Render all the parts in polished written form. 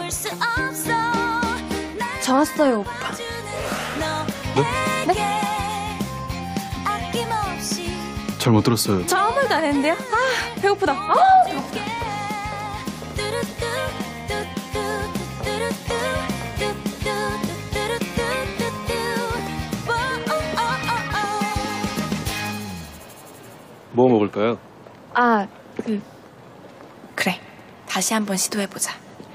저 왔어요, 오빠. 네? 잘 못 들었어요. 저 아무 말도 안 했는데요? 아, 배고프다. 배고프다. 뭐 먹을까요? 그래. 다시 한번 시도해보자.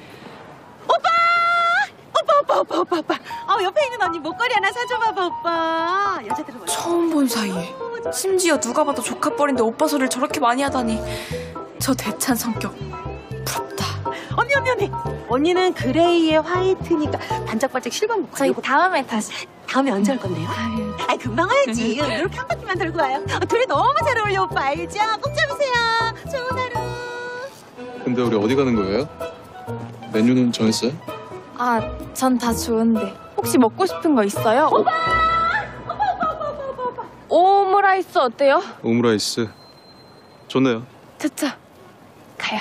오빠. 옆에 있는 언니 목걸이 하나 사줘봐봐, 오빠. 여자들은 원래. 처음 본 사이에. 심지어 누가 봐도 조카뻘인데 오빠 소리를 저렇게 많이 하다니. 저 대찬 성격. 부럽다. 언니. 언니는 그레이에 화이트니까 반짝반짝 실버 목걸이. 저희 이거 다음에 다시. 다음에 언제 할 건데요? 아이, 금방 와야지. 이렇게 한 바퀴만 들고 와요. 둘이 너무 잘 어울려, 오빠. 알죠? 꼭 잡으세요. 좋은 하루. 근데 우리 어디 가는 거예요? 메뉴는 정했어요? 전 다 좋은데. 혹시 먹고 싶은 거 있어요? 오빠! 오므라이스 어때요? 오므라이스 좋네요. 차차. 가요.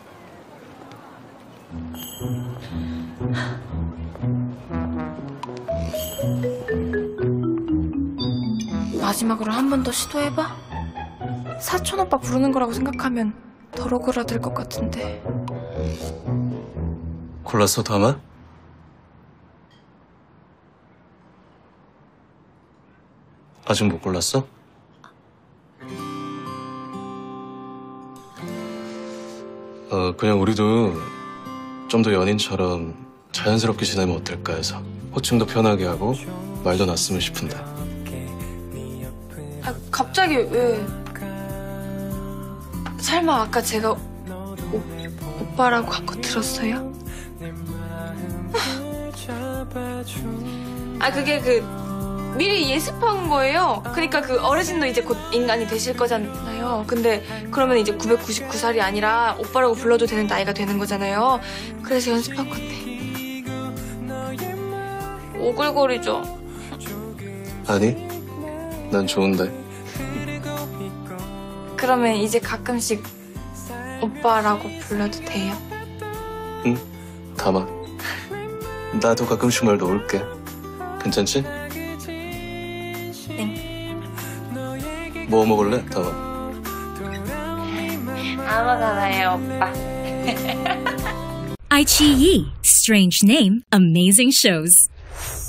마지막으로 한 번 더 시도해봐. 사촌 오빠 부르는 거라고 생각하면 덜 오그라들 것 같은데. 골랐어, 다마? 아직 못 골랐어? 그냥 우리도 좀 더 연인처럼 자연스럽게 지내면 어떨까 해서 호칭도 편하게 하고 말도 놨으면 싶은데. 갑자기 왜? 설마 아까 제가 오빠라고 한 거 들었어요? 그게 미리 예습한 거예요. 그러니까 어르신도 이제 곧 인간이 되실 거잖아요. 근데 그러면 이제 999살이 아니라 오빠라고 불러도 되는 나이가 되는 거잖아요. 그래서 연습한 건데. 오글거리죠? 아니, 난 좋은데. 그러면 이제 가끔씩 오빠라고 불러도 돼요? 응, 다마. 나도 가끔씩 말 놓을게. 괜찮지? 네. 뭐 먹을래, 다마? 아무거나요, 오빠. iQIYI, strange name, amazing shows.